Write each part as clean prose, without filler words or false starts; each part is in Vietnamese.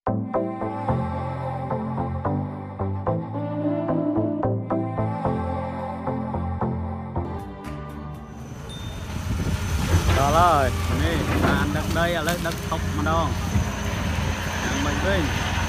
Đó rồi,នេះបានដឹកដីឥឡូវដឹកថប់ម្ដងយ៉ាងម៉េចវិញ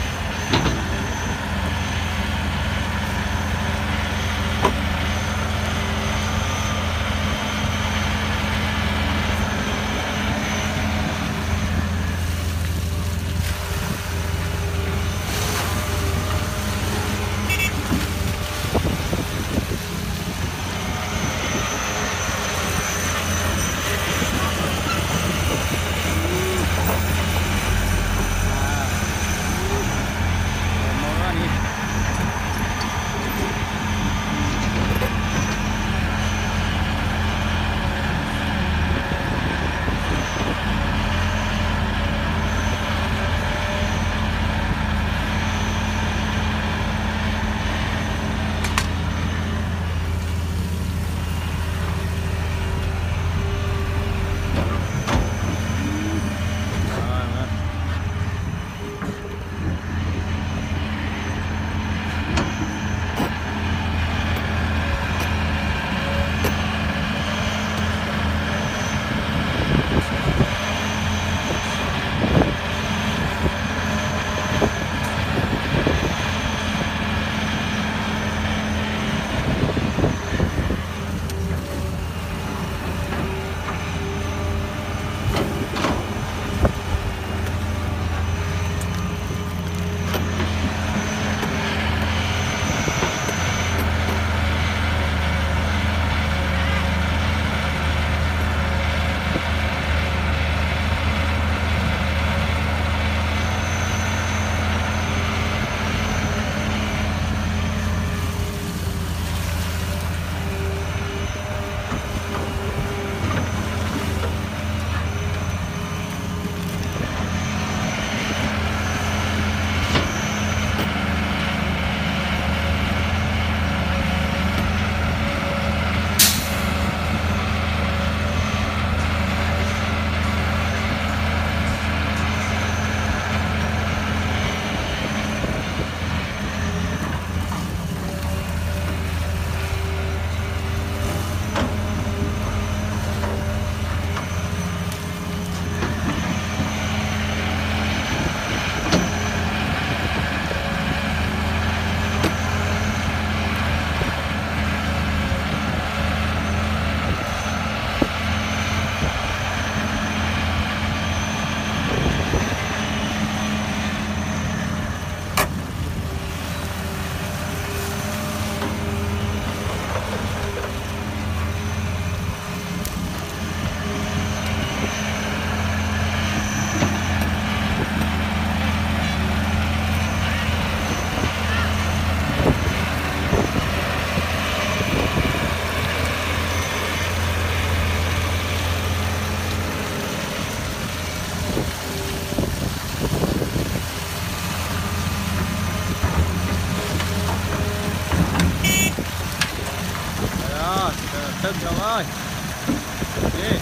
Đừng rồi ơi. Đi.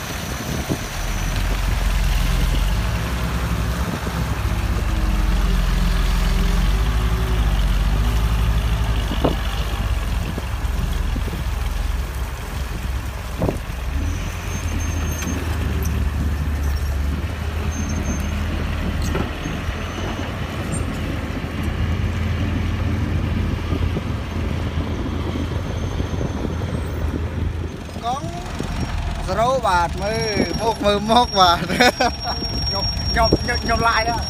Rau bạt mới mốc và nhọc lại đó.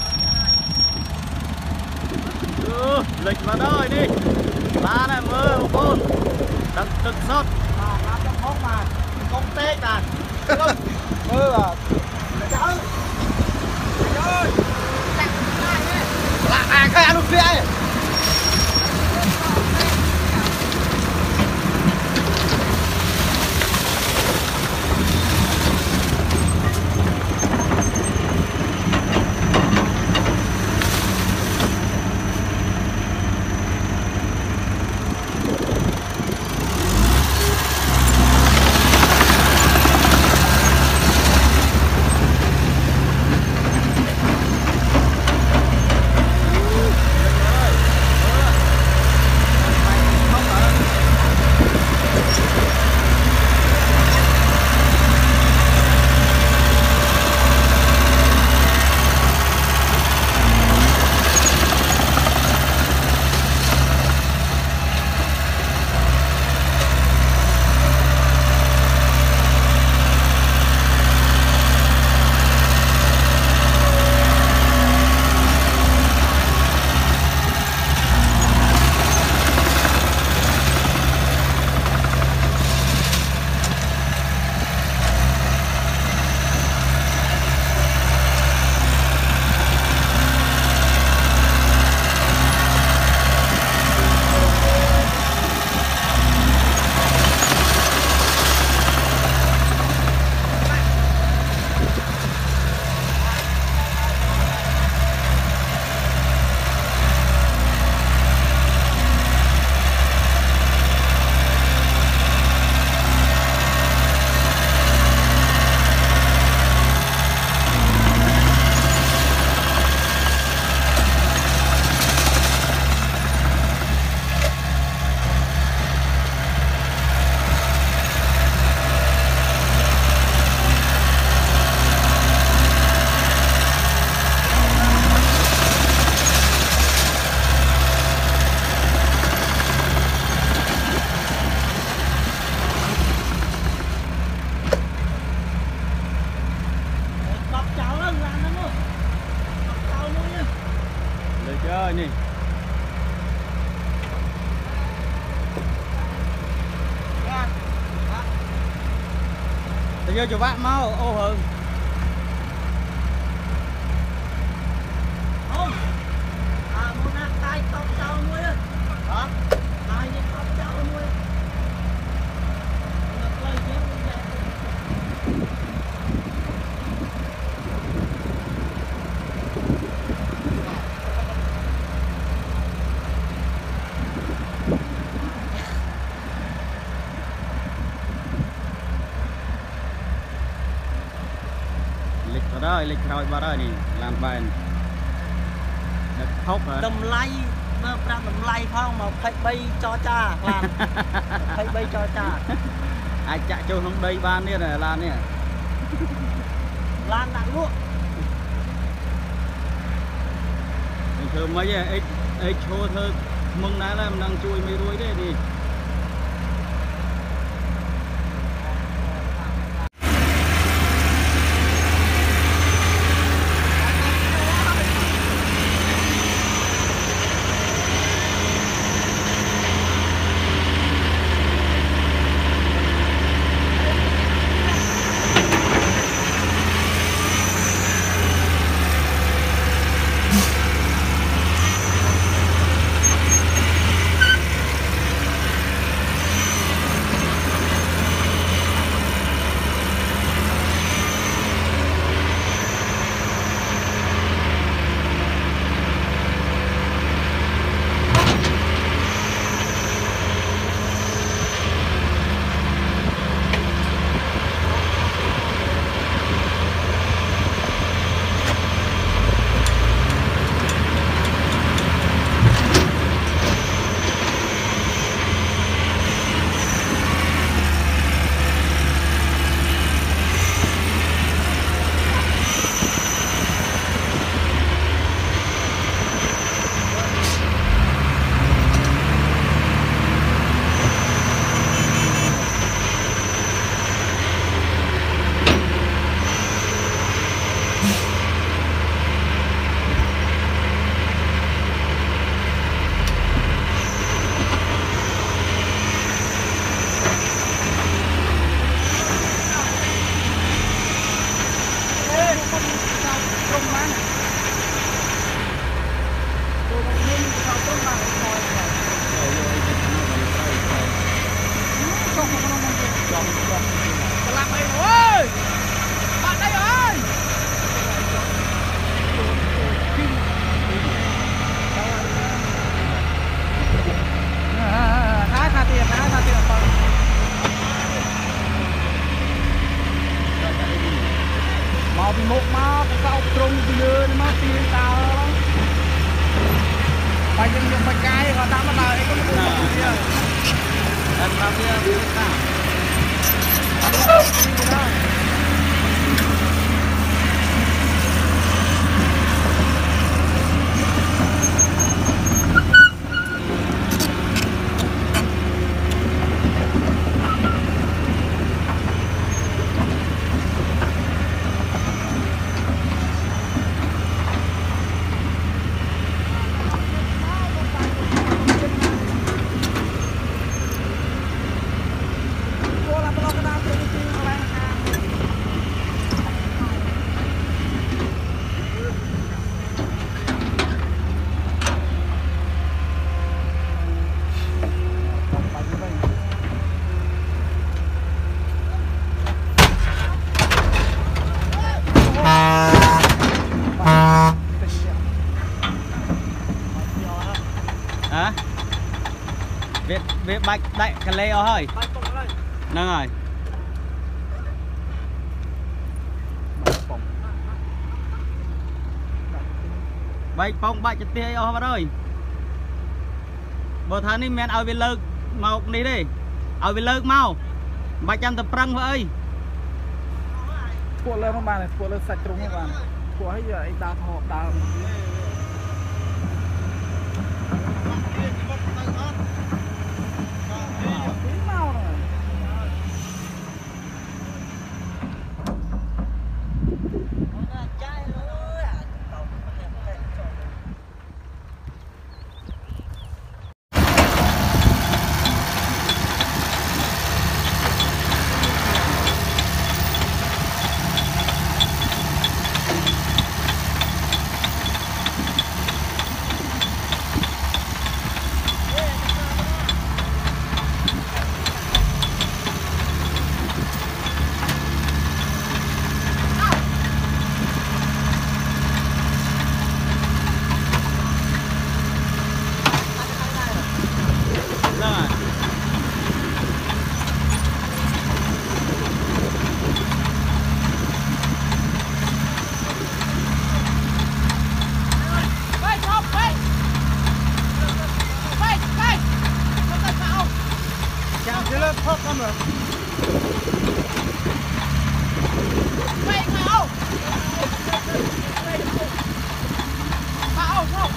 Lịch vào đây đi. Ba này mơ một đừng đừng sót. Làm cho mốc mà công tê cả. Mơ à. Trời ơi. Trời ơi. Là cái ăn được vậy. ơi nè bây giờ cho bạn mau ô hơn không muốn ăn tay tóc trâu nuôi hả tay như tóc trâu nuôi đó lịch rồi bà ơi nè làm bàn được khóc hả đầm lay mà đầm lay không mà phải bay cho cha làm phải bay cho cha ai chạy cho không đây ban nè là nè lan nặng luôn bình thường mấy ấy chua thơ mừng nãy là đang chui mấy đuôi đấy đi một máu sau trung đưa nó tiền tao phải dùng phải cái họ tao mà đời có một cái em làm gì hả việc bạch đại cái lê ơi nâng rồi bạch phong bạch tia ơi bạn ơi bữa tháng này men ao về lơ màu đi đi ao về lơ mau bạch trăm tập prăng vậy cuộn lên các bạn này cuộn lên sạch trúng các bạn cuộn hết giờ anh đào thọ đào khóc lắm rồi. Quay không? Không không.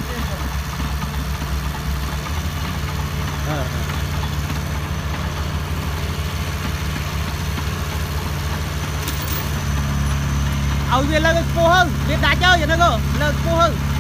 Ông về lên cô hơn, biết đá chơi vậy nó cơ, lên cô hơn.